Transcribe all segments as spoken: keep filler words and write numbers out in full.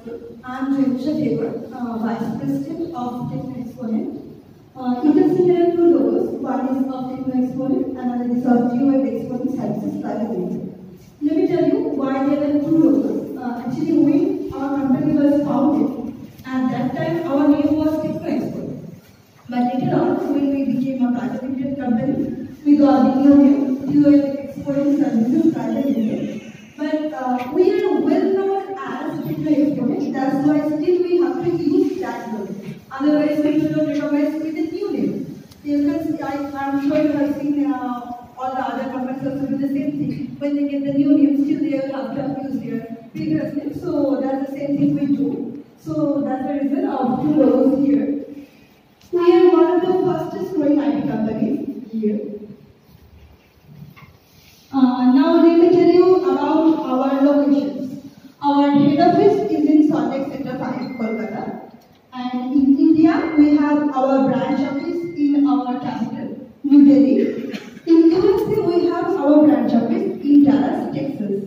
I'm Tabor, uh, Vice President of Techno Expoment. Uh, you can see there are two logos. One is of Techno Expoment, another is of Techno Expoment Services Private Limited. Let me tell you why there are two logos. Uh, actually, when our company was founded, at that time our name was Techno Expoment. But later on, when we became a private limited company, we got the new name, Techno Expoment Services Private Limited. But uh, we are well known as Techno Expoment. That's why still we have to use that logo. Otherwise, people don't recognize with the new name. You can see, I, I'm sure you have seen uh, all the other companies also do the same thing. When they get the new name, still they will have to use their previous name. So that's the same thing we do. So that's the reason of two logos here. We are one of the fastest growing I T companies here. Uh, now let me tell you about our locations. Our head office is in Salt Lake Sector five, Kolkata. And in India, we have our branch office in our capital, New Delhi. In U S A, we have our branch office in Dallas, Texas.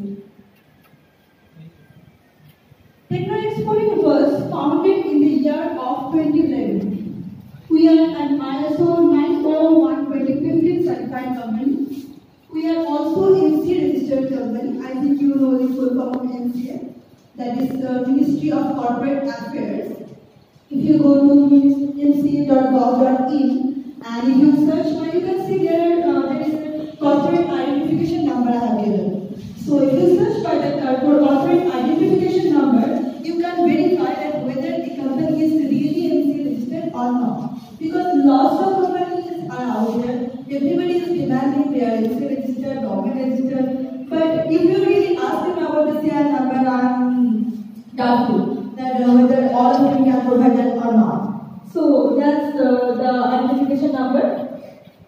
Techno Expoment was founded in the year of twenty eleven. We are an I S O nine oh one twenty fifteen certified company. We are also M C A registered company. I think you know the full form of M C A. That is the Ministry of Corporate Affairs. If you go to m c a dot gov dot in and if you search, well, you can see there, uh, there is a corporate identification number I have given. So if you search by the corporate identification number, you can verify that whether the company is really M C A registered or not. Because lots of companies are out there. Everybody is demanding they are M C A registered, government registered. But if you really ask them about the C I N number, I'm doubtful that uh, whether all of them can provide that or not. So that's uh, the identification number.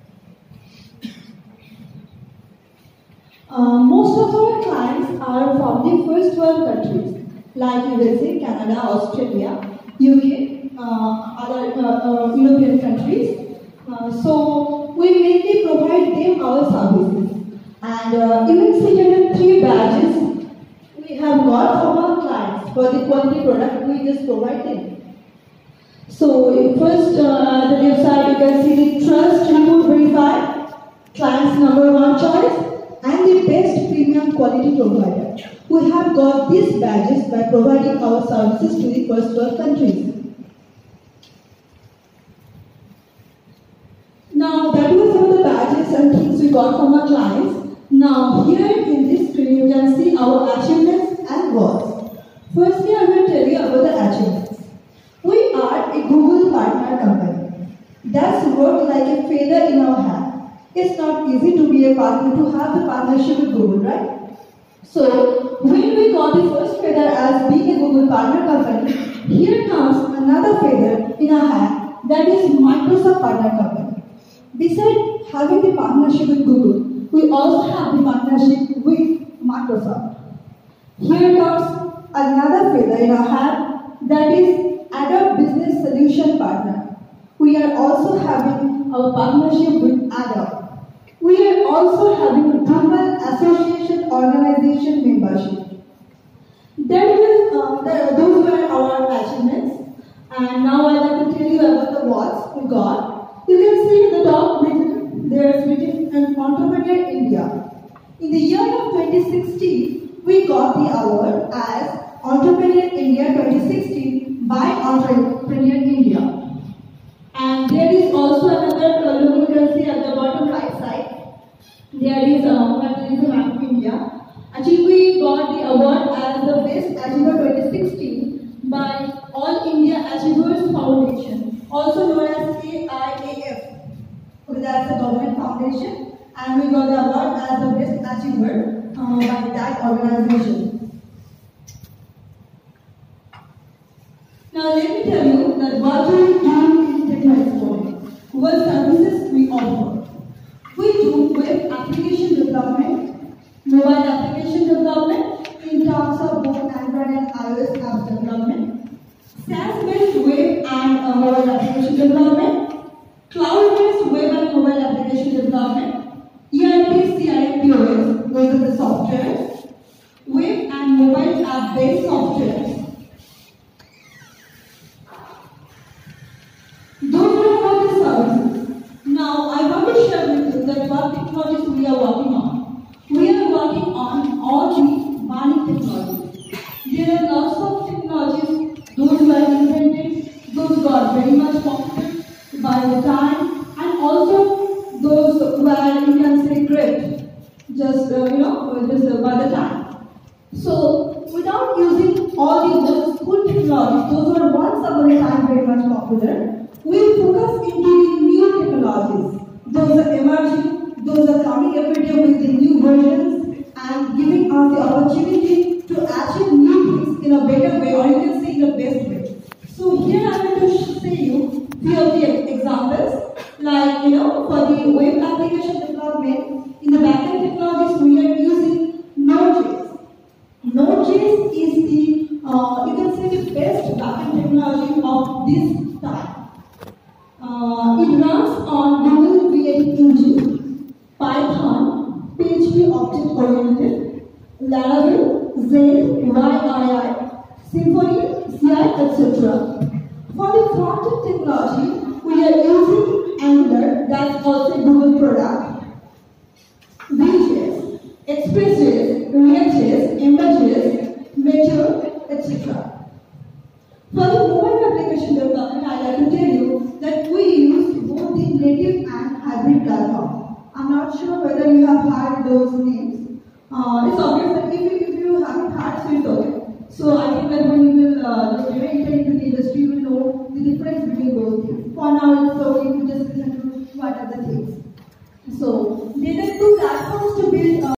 Uh, most of our clients are from the first world countries like U S A, Canada, Australia, U K, uh, other uh, uh, European countries. Uh, so we mainly provide them our services. And uh, you can see here the three badges we have got from our clients for the quality product we just provide them. So first, uh, the left side you can see the trust, report, verify, client's number one choice, and the best premium quality provider. We have got these badges by providing our services to the first world countries. Now that was some of the badges and things we got from our clients. Now here in this screen you can see our achievements and awards. Firstly, I will tell you about the achievements. We are a Google partner company. That's worked like a feather in our hat. It's not easy to be a partner, to have the partnership with Google, right? So when we got the first feather as being a Google partner company, here comes another feather in our hat, that is Microsoft partner company. Besides having the partnership with Google, we also have the partnership with Microsoft. Here comes another feather in our hat, that is Adobe Business Solution Partner. We are also having our partnership with Adobe. We are also having a Global Association Organization membership. That was, uh, the, those were our achievements. And now I'd like to tell you about the awards we got. You can see in the top written, there's written an Entrepreneur India. In the year of twenty sixteen, we got the award as Entrepreneur India twenty sixteen by Entrepreneur India. And there is also another uh, logo you can see at the bottom right side. There is, uh, there is a map of India. Actually, we got the award as the Best Achiever twenty sixteen by All India Achievers Foundation, also known as A I A F. Okay, that's a government foundation, and we got the award as the Best Achiever uh, by that organization. Now let me tell you that what we do in Techno Expoment, what services we offer. We do web application development, mobile application development in terms of both Android and iOS app development, SaaS-based web and uh, mobile application development, cloud-based web and mobile application development, E R P, C R M, P O S, those are the softwares, web and mobile app-based softwares, technologies, those were once upon a time very much popular, we focus into the new technologies. Those are emerging, those are coming every day with the new versions and giving us the opportunity to achieve new things in a better way, or you can say in a best way. So here I am going to show you few of the examples, like you know, for the web application development, in the backend technologies we are using Node.js. Node.js is the, uh, you can say the best backend technology of this time. Uh, it runs on Google Creative Engine, Python, P H P Object Oriented, Laravel, Zend, Y I I, Symfony, C I, et cetera. For the front-end technology, we are using Angular, that's also a Google product, Vue.js, Express.js, React.js, Ember.js, Meteor, et cetera. For the mobile application development, I like to tell you that we use both the native and hybrid platform. I'm not sure whether you have heard those names. Uh, it's obvious that if you, if you haven't heard, so it's okay. So I think that when you will uh, just enter into the industry, you will know the difference between those things. For now, it's okay to just listen to what are the things. So there are two platforms to build. Uh,